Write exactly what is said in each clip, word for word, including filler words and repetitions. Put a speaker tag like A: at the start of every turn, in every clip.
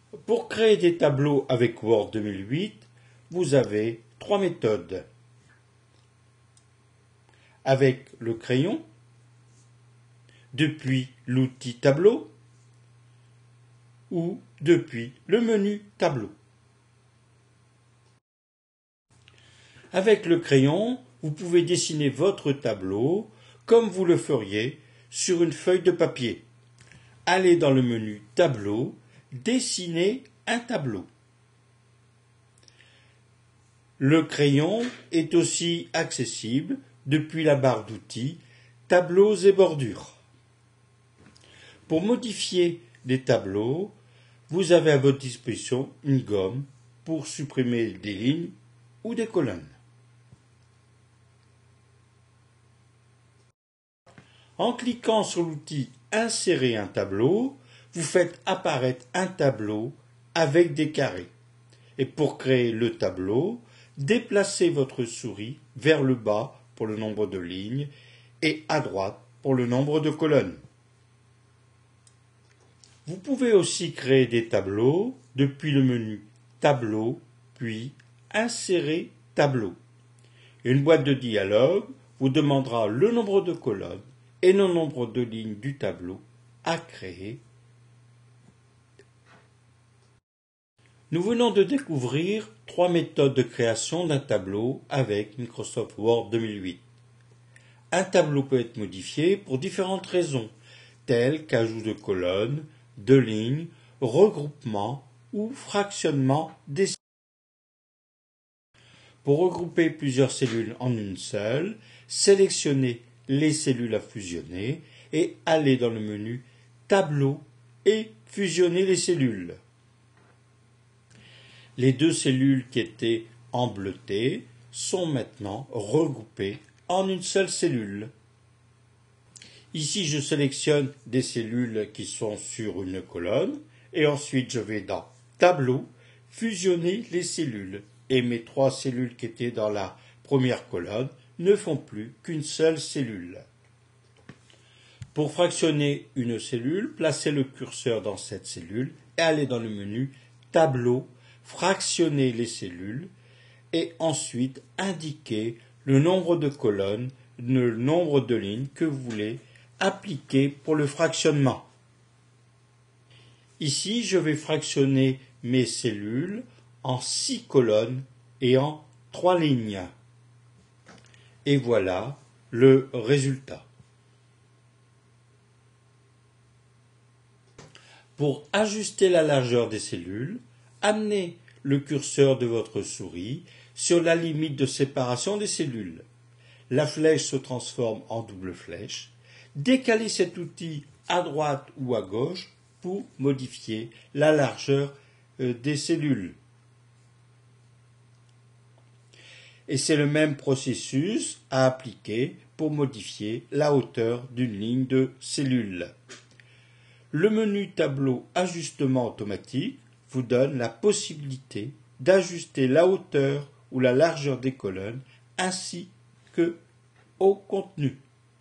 A: Pour créer des tableaux avec Word deux mille huit, vous avez trois méthodes. Avec le crayon, depuis l'outil tableau ou depuis le menu tableau. Avec le crayon, vous pouvez dessiner votre tableau comme vous le feriez sur une feuille de papier. Allez dans le menu tableau, dessiner un tableau. Le crayon est aussi accessible depuis la barre d'outils Tableaux et bordures. Pour modifier des tableaux, vous avez à votre disposition une gomme pour supprimer des lignes ou des colonnes. En cliquant sur l'outil Insérer un tableau, vous faites apparaître un tableau avec des carrés. Et pour créer le tableau, déplacez votre souris vers le bas pour le nombre de lignes et à droite pour le nombre de colonnes. Vous pouvez aussi créer des tableaux depuis le menu Tableau, puis Insérer tableau. Une boîte de dialogue vous demandera le nombre de colonnes et le nombre de lignes du tableau à créer. Nous venons de découvrir trois méthodes de création d'un tableau avec Microsoft Word deux mille huit. Un tableau peut être modifié pour différentes raisons, telles qu'ajout de colonnes, de lignes, regroupement ou fractionnement des cellules. Pour regrouper plusieurs cellules en une seule, sélectionnez les cellules à fusionner et allez dans le menu Tableau et fusionnez les cellules. Les deux cellules qui étaient embleutées sont maintenant regroupées en une seule cellule. Ici, je sélectionne des cellules qui sont sur une colonne et ensuite je vais dans Tableau, fusionner les cellules et mes trois cellules qui étaient dans la première colonne ne font plus qu'une seule cellule. Pour fractionner une cellule, placez le curseur dans cette cellule et allez dans le menu Tableau, fractionner les cellules et ensuite indiquez le nombre de colonnes, le nombre de lignes que vous voulez appliquer pour le fractionnement. Ici, je vais fractionner mes cellules en six colonnes et en trois lignes. Et voilà le résultat. Pour ajuster la largeur des cellules, amenez le curseur de votre souris sur la limite de séparation des cellules. La flèche se transforme en double flèche. Décalez cet outil à droite ou à gauche pour modifier la largeur des cellules. Et c'est le même processus à appliquer pour modifier la hauteur d'une ligne de cellules. Le menu Tableau Ajustement automatique vous donne la possibilité d'ajuster la hauteur ou la largeur des colonnes ainsi que au contenu.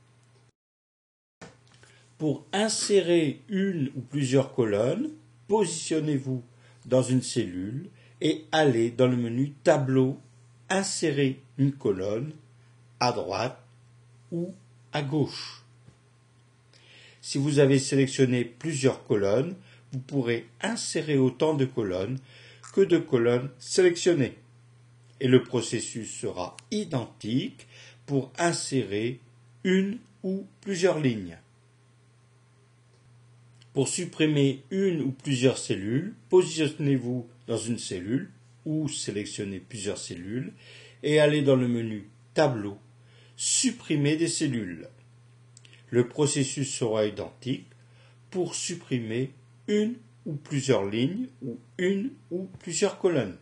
A: Pour insérer une ou plusieurs colonnes, positionnez-vous dans une cellule et allez dans le menu Tableau, insérer une colonne à droite ou à gauche. Si vous avez sélectionné plusieurs colonnes, vous pourrez insérer autant de colonnes que de colonnes sélectionnées. Et le processus sera identique pour insérer une ou plusieurs lignes. Pour supprimer une ou plusieurs cellules, positionnez-vous dans une cellule ou sélectionnez plusieurs cellules et allez dans le menu Tableau, supprimer des cellules. Le processus sera identique pour supprimer une ou plusieurs lignes ou une ou plusieurs colonnes.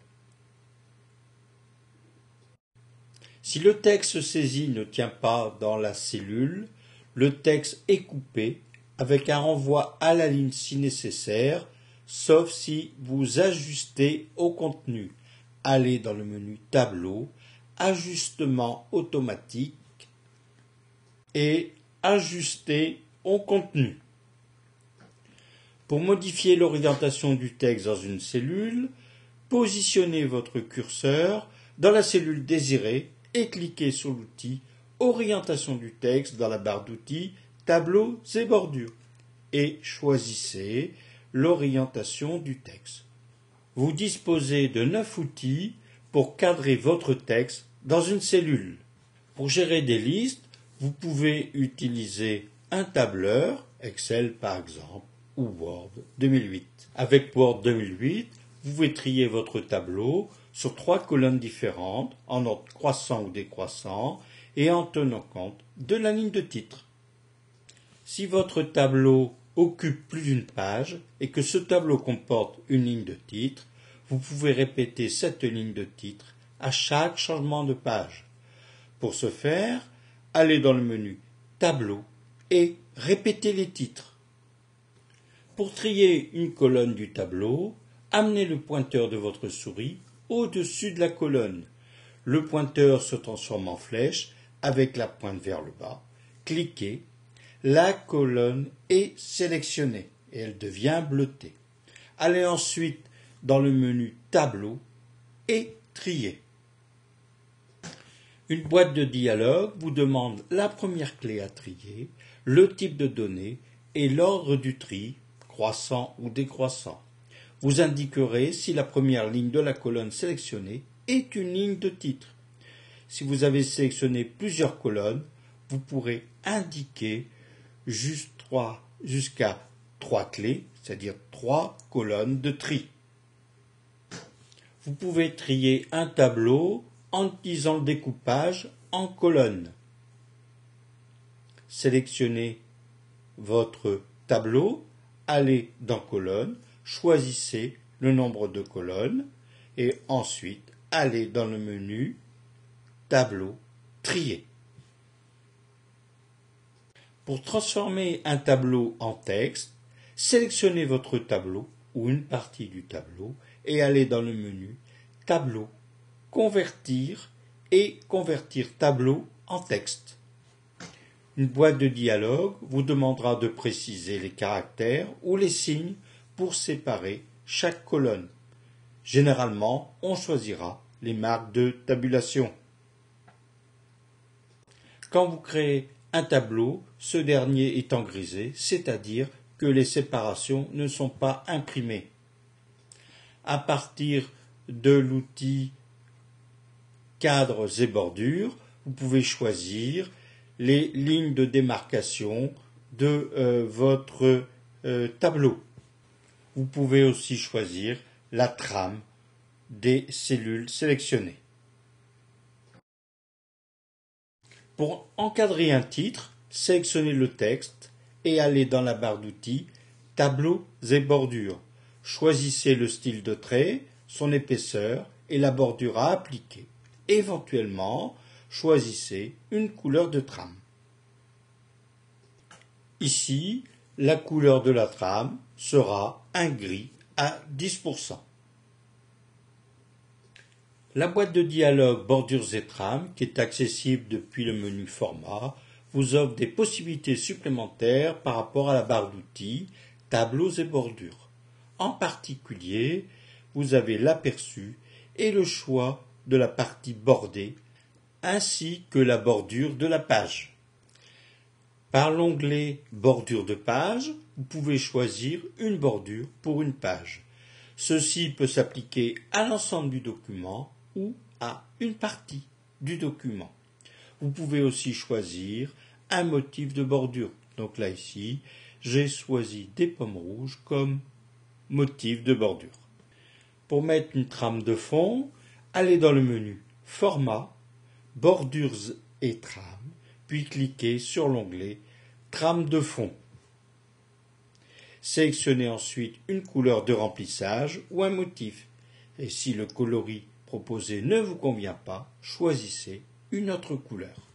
A: Si le texte saisi ne tient pas dans la cellule, le texte est coupé avec un renvoi à la ligne si nécessaire, sauf si vous ajustez au contenu. Allez dans le menu Tableau, Ajustement automatique et Ajuster au contenu. Pour modifier l'orientation du texte dans une cellule, positionnez votre curseur dans la cellule désirée et cliquez sur l'outil Orientation du texte dans la barre d'outils Tableaux et bordures et choisissez l'orientation du texte. Vous disposez de neuf outils pour cadrer votre texte dans une cellule. Pour gérer des listes, vous pouvez utiliser un tableur, Excel par exemple, ou Word deux mille huit. Avec Word deux mille huit, vous pouvez trier votre tableau sur trois colonnes différentes, en ordre croissant ou décroissant, et en tenant compte de la ligne de titre. Si votre tableau occupe plus d'une page et que ce tableau comporte une ligne de titre, vous pouvez répéter cette ligne de titre à chaque changement de page. Pour ce faire, allez dans le menu Tableau et répétez les titres. Pour trier une colonne du tableau, amenez le pointeur de votre souris au-dessus de la colonne. Le pointeur se transforme en flèche avec la pointe vers le bas. Cliquez, la colonne est sélectionnée et elle devient bleutée. Allez ensuite dans le menu Tableau et trier. Une boîte de dialogue vous demande la première clé à trier, le type de données et l'ordre du tri, croissant ou décroissant. Vous indiquerez si la première ligne de la colonne sélectionnée est une ligne de titre. Si vous avez sélectionné plusieurs colonnes, vous pourrez indiquer juste trois, jusqu'à trois clés, c'est-à-dire trois colonnes de tri. Vous pouvez trier un tableau en utilisant le découpage en colonnes. Sélectionnez votre tableau, allez dans colonnes, choisissez le nombre de colonnes et ensuite allez dans le menu Tableau, trier. Pour transformer un tableau en texte, sélectionnez votre tableau ou une partie du tableau et allez dans le menu Tableau, convertir et convertir tableau en texte. Une boîte de dialogue vous demandera de préciser les caractères ou les signes pour séparer chaque colonne. Généralement, on choisira les marques de tabulation. Quand vous créez un tableau, ce dernier est en grisé, c'est-à-dire que les séparations ne sont pas imprimées. À partir de l'outil Cadres et bordures, vous pouvez choisir les lignes de démarcation de euh, votre euh, tableau. Vous pouvez aussi choisir la trame des cellules sélectionnées. Pour encadrer un titre, sélectionnez le texte et allez dans la barre d'outils Tableaux et bordures. Choisissez le style de trait, son épaisseur et la bordure à appliquer. Éventuellement, choisissez une couleur de trame. Ici, la couleur de la trame sera un gris à dix pour cent. La boîte de dialogue Bordures et trames, qui est accessible depuis le menu Format, vous offre des possibilités supplémentaires par rapport à la barre d'outils Tableaux et bordures. En particulier, vous avez l'aperçu et le choix de la partie bordée, ainsi que la bordure de la page. Par l'onglet Bordure de page, vous pouvez choisir une bordure pour une page. Ceci peut s'appliquer à l'ensemble du document ou à une partie du document. Vous pouvez aussi choisir un motif de bordure. Donc là ici, j'ai choisi des pommes rouges comme motif de bordure. Pour mettre une trame de fond, allez dans le menu Format, Bordures et trames, puis cliquez sur l'onglet Trame de fond. Sélectionnez ensuite une couleur de remplissage ou un motif. Et si le coloris proposé ne vous convient pas, choisissez une autre couleur.